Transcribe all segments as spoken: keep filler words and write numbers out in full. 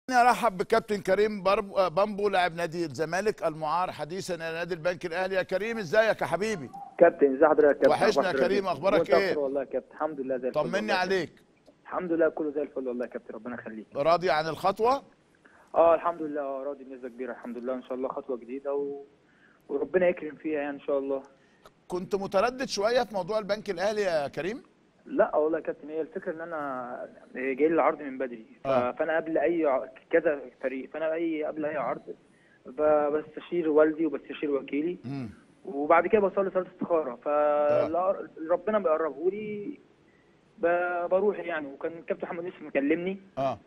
ارحب بكابتن كريم بامبو لاعب نادي الزمالك المعار حديثا الى نادي البنك الاهلي. يا كريم ازيك يا حبيبي؟ كابتن ازي حضرتك يا كابتن؟ وحشنا يا كريم، اخبارك ايه؟ والله يا كابتن الحمد لله زي الفل. طمني عليك. الحمد لله كله زي الفل والله يا كابتن، ربنا يخليك. راضي عن الخطوه؟ اه الحمد لله، اه راضي بنسبه كبيره الحمد لله. ان شاء الله خطوه جديده و... وربنا يكرم فيها يعني ان شاء الله. كنت متردد شويه في موضوع البنك الاهلي يا كريم؟ لا والله يا كابتن، هي الفكره ان انا جاي لي العرض من بدري. آه. فانا قبل اي ع- كذا فريق، فانا اي قبل اي عرض ب- بستشير والدي وبستشير وكيلي. امم وبعد كده بصلي صلاه استخاره، فربنا بيقربه لي ب- بروح يعني. وكان الكابتن محمد يوسف مكلمني، اه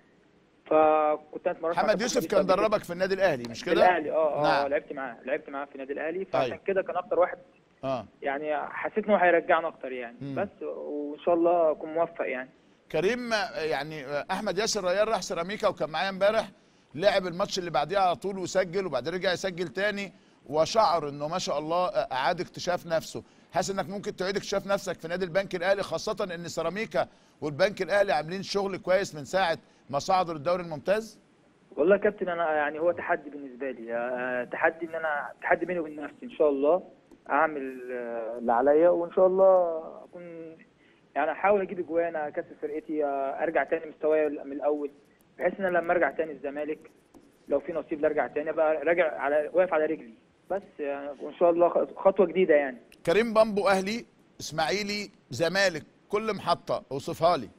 فكنت انا اتمرنت مع محمد كابتن يوسف كان قبل كده. دربك في النادي الاهلي مش في كده؟ الاهلي اه اه نعم. لعبت معاه لعبت معاه في النادي الاهلي، فعشان أيوة. كده كان اكتر واحد اه يعني حسيت ان هو هيرجعنا اكتر يعني. مم. بس وان شاء الله اكون موفق يعني. كريم يعني احمد ياسر ريان راح سيراميكا وكان معايا امبارح، لعب الماتش اللي بعديه على طول وسجل وبعدين رجع يسجل تاني وشعر انه ما شاء الله اعاد اكتشاف نفسه. حاسس انك ممكن تعيد اكتشاف نفسك في نادي البنك الاهلي، خاصه ان سيراميكا والبنك الاهلي عاملين شغل كويس من ساعه ما صعدوا للدوري الممتاز؟ والله يا كابتن انا يعني هو تحدي بالنسبه لي، آه، تحدي ان انا تحدي بيني وبين نفسي. ان شاء الله اعمل آه، اللي عليا وان شاء الله اكون يعني احاول اجيب اجوان، اكسب فرقتي، آه، ارجع تاني مستواي من الاول، بحيث ان انا لما ارجع تاني الزمالك لو في نصيب لارجع تاني ابقى راجع على واقف على رجلي بس يعني. وان شاء الله خطوه جديده يعني. كريم بامبو اهلي، اسماعيلي، زمالك، كل محطه اوصفها لي.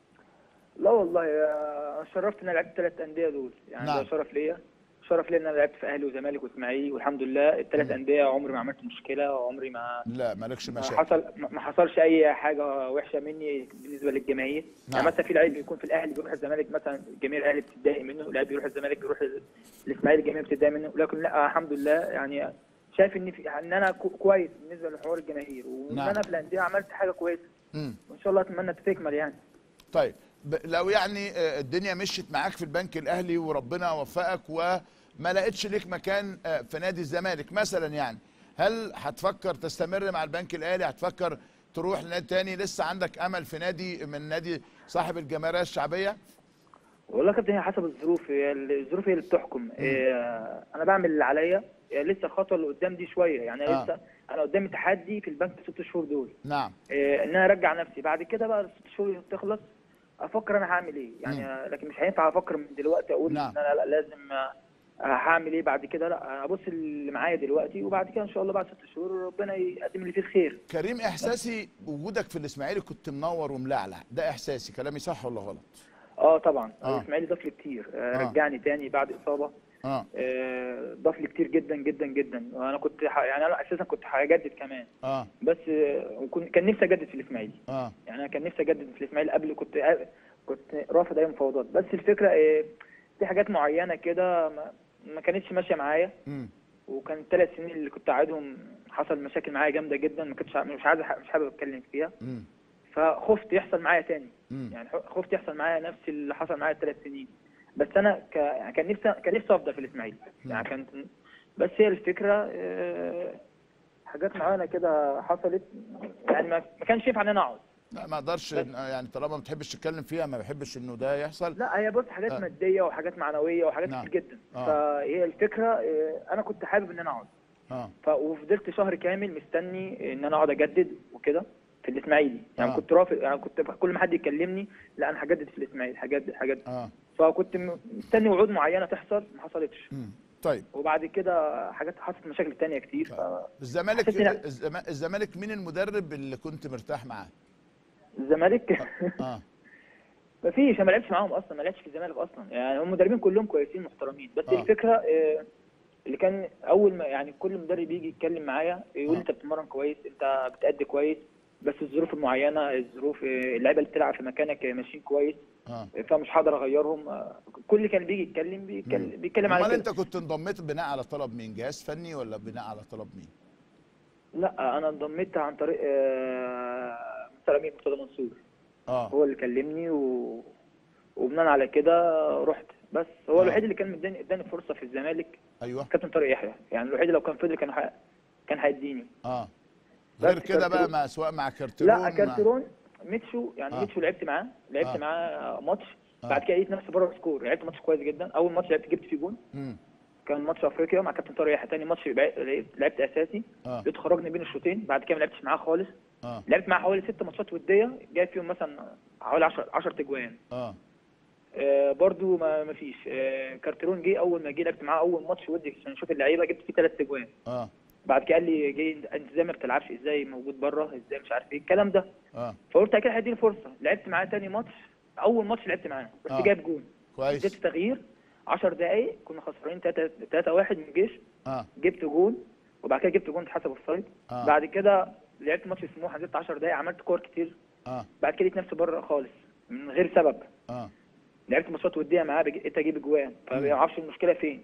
لا والله آه، انا شرفت ان انا لعبت الثلاث انديه دول يعني. نعم. ده شرف ليا، شرف ليا ان انا لعبت في اهلي وزمالك واسماعيلي، والحمد لله الثلاث انديه عمري ما عملت مشكله، وعمري ما لا مالكش ما مشاكل. حصل ما حصلش اي حاجه وحشه مني بالنسبه للجماهير. نعم. يعني مثلا في لعيب بيكون في الاهلي بيروح الزمالك مثلا الجماهير الاهلي بتتضايق منه، لعيب بيروح الزمالك بيروح الاسماعيلي الجماهير بتتضايق منه، لكن لا الحمد لله يعني شايف ان في ان انا كو- كويس بالنسبه لحوار الجماهير، وان نعم. انا في الانديه عملت حاجه كويسه، امم وان شاء الله اتمنى تكمل يعني. طيب ب- لو يعني آه، الدنيا مشيت معاك في البنك الاهلي وربنا وفقك وما لقيتش ليك مكان آه، في نادي الزمالك مثلا، يعني هل هتفكر تستمر مع البنك الاهلي؟ هتفكر تروح لنادي تاني؟ لسه عندك امل في نادي من نادي صاحب الجماهيريه الشعبيه؟ والله يا كابتن هي حسب الظروف، هي الظروف هي اللي بتحكم. إيه انا بعمل اللي عليا، يعني لسه الخطوه اللي قدام دي شويه يعني. أنا آه. لسه انا قدامي تحدي في البنك الست شهور دول، نعم. إيه ان انا ارجع نفسي. بعد كده بقى الست شهور تخلص افكر انا هعمل ايه يعني. مم. لكن مش هينفع افكر من دلوقتي اقول نعم. ان انا لا لازم آه، هعمل ايه بعد كده. لا ابص اللي معايا دلوقتي، وبعد كده ان شاء الله بعد ست شهور ربنا يقدم لي فيه الخير. كريم احساسي وجودك في الاسماعيلي كنت منور وملعلع، ده احساسي، كلامي صح ولا غلط؟ اه طبعا. آه. الاسماعيلي ضاف لي كتير، آه. آه. رجعني تاني بعد اصابه. اه آه، ضاف لي كتير جدا جدا جدا. وانا كنت ح... يعني انا اساسا كنت هجدد كمان، اه بس آه، وكن- كان نفسي اجدد في الاسماعيلي. اه يعني انا كان نفسي اجدد في الاسماعيلي قبل، كنت كنت رافض اي مفاوضات. بس الفكره آه، في حاجات معينه كده ما... ما كانتش ماشيه معايا. امم وكان الثلاث سنين اللي كنت قاعدهم حصل مشاكل معايا جامده جدا، ما كنتش مش عايز مش حابب اتكلم فيها. امم فخفت يحصل معايا تاني، مم. يعني خفت يحصل معايا نفس اللي حصل معايا الثلاث سنين. بس انا ك... يعني كان نفسي كان نفسي افضل في الاسماعيلي يعني. كانت بس هي الفكره آه، حاجات معينه كده حصلت يعني ما ما كانش ينفع ان انا اقعد. لا ما اقدرش يعني، طالما ما بتحبش تتكلم فيها ما بحبش انه ده يحصل. لا هي بص حاجات آه. ماديه وحاجات معنويه وحاجات نعم. كتير جدا. آه. فهي الفكره آه، انا كنت حابب ان انا اقعد. اه ف وفضلت شهر كامل مستني ان انا اقعد اجدد وكده في الاسماعيلي يعني. آه. كنت رافض يعني، كنت كل ما حد يكلمني لا انا هجدد في الاسماعيلي، هجدد هجدد. اه فكنت م- مستني وعود معينه تحصل، ما حصلتش. امم طيب وبعد كده حاجات حصلت مشاكل تانية كتير. ف... الزمالك حسيت إن- الزم- الزمالك مين المدرب اللي كنت مرتاح معاه؟ الزمالك اه مفيش، انا ما لعبتش معاهم اصلا، ما لعبتش في الزمالك اصلا يعني. هم مدربين كلهم كويسين محترمين، بس آه. الفكره آه، اللي كان اول ما يعني كل مدرب يجي يتكلم معايا يقول لي آه. انت بتتمرن كويس، انت بتأدي كويس، بس الظروف المعينه، الظروف آه، اللعيبه اللي بتلعب في مكانك ماشيين كويس، اه فمش هقدر اغيرهم. آه، كل اللي كان بيجي يتكلم بيتكلم, بيتكلم على امال كده. انت كنت انضميت بناء على طلب مين؟ جهاز فني ولا بناء على طلب مين؟ لا انا انضميت عن طريق آه، مستر امين مرتضى منصور. اه هو اللي كلمني و... وبناء على كده رحت. بس هو آه. الوحيد اللي كان مداني اداني فرصه في الزمالك ايوه كابتن طارق يحيى يعني. الوحيد اللي لو كان فضل كان ح... كان هيديني. اه بس غير كده بقى كارتيرون- مع سواء مع كارتيرون لا مع- كارتيرون ميتشو يعني. آه. ميتشو لعبت معاه لعبت آه. معاه ماتش، آه. بعد كده لقيت نفسي بره السكور، لعبت ماتش كويس جدا. اول ماتش لعبت جبت فيه جون، امم كان ماتش افريقيا مع كابتن طارق يحيى. تاني ماتش لعبت اساسي، اه لقيت خرجني بين الشوطين. بعد كده ما لعبتش معاه خالص. اه لعبت معاه حوالي ست ماتشات وديه، جاي فيهم مثلا حوالي عشرة عشرة تجوان. اه آه برضو ما ما فيش. آه كارتيرون جه اول ما جه لعبت معاه اول ماتش ودي عشان نشوف اللعيبه، جبت فيه ثلاث تجوان. اه بعد كده قال لي جاي انت ازاي ما بتلعبش، ازاي موجود بره، ازاي مش عارف ايه الكلام ده. اه فقلت اكيد هيديني فرصه. لعبت معاه تاني ماتش، اول ماتش لعبت معاه بس آه. جايب جون. كويس. نزلت تغيير عشر دقايق، كنا خسرانين ثلاثة واحد من الجيش. اه جبت جون، وبعد كده جبت جون اتحسب اوفسايد. آه. بعد كده لعبت ماتش سموحه، نزلت عشر دقايق عملت كور كتير. اه بعد كده لقيت نفسي بره خالص من غير سبب. اه لعبت ماتشات وديه معاه، بقيت اجيب اجوان، فما اعرفش المشكله فين.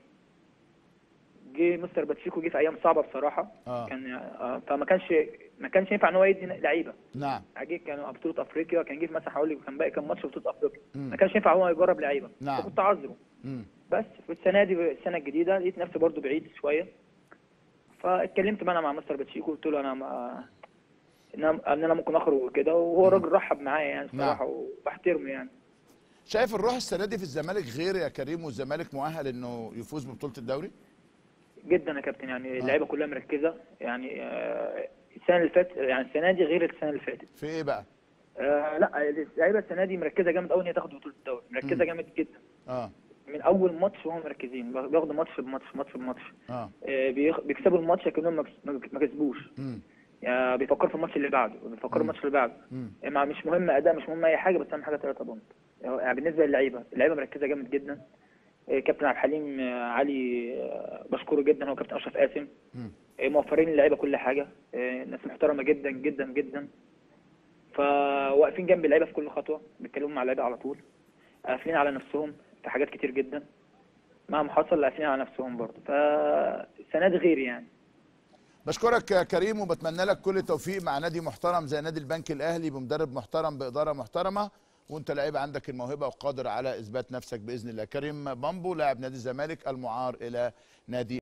جه مستر باتشيكو، جه في ايام صعبه بصراحه. آه. كان آه، فما كانش ما كانش ينفع ان هو يدي لعيبه. نعم. جه كان بطوله افريقيا، كان جه في مثلا حوالي كان باقي كان ماتش بطوله افريقيا، مم. ما كانش ينفع هو يجرب لعيبه. نعم. فكنت عذره. امم بس في السنه دي السنه الجديده لقيت نفسي برضو بعيد شويه. فاتكلمت بقى انا مع مستر باتشيكو، قلت له انا ما ان انا ان انا ممكن اخرج وكده، وهو راجل رحب معايا يعني الصراحه، وبحترمه يعني. شايف الروح السنه دي في الزمالك غير يا كريم، والزمالك مؤهل انه يفوز ببطوله الدوري؟ جدا يا كابتن، يعني آه. اللعيبه كلها مركزه يعني. آه، السنه اللي فاتت يعني السنه دي غير السنه اللي فاتت. في ايه بقى؟ آه لا، اللعيبه السنه دي مركزه جامد قوي ان هي تاخد بطوله الدوري، مركزه مم. جامد جدا. اه من اول ماتش وهم مركزين، بياخدوا ماتش بماتش ماتش بماتش. اه آه بيخ- بيكسبوا الماتش كانهم ما كس- ما كسبوش. امم يعني بيفكروا في الماتش اللي بعده، بيفكروا الماتش اللي بعده. مم. يعني مش مهم اداء، مش مهم اي حاجه، بس اهم حاجه ثلاثه بونت. يعني بالنسبه للعيبه، اللعيبه مركزه جامد جدا. آه، كابتن عبد الحليم آه، علي آه، بشكره جدا، هو كابتن اشرف قاسم. مم. آه، موفرين اللعيبه كل حاجه. آه، ناس محترمه جدا جدا جدا. فواقفين جنب اللعيبه في كل خطوه، بيتكلموا مع اللعيبه على طول. قافلين على نفسهم في حاجات كتير جدا، مهما حصل قافلين على نفسهم برضه. فالسنه دي غير يعني. بشكرك يا كريم، وبتمنى لك كل التوفيق مع نادي محترم زي نادي البنك الاهلي، بمدرب محترم باداره محترمه، وانت لعيب عندك الموهبه وقادر على اثبات نفسك باذن الله. كريم بامبو لاعب نادي الزمالك المعار الى نادي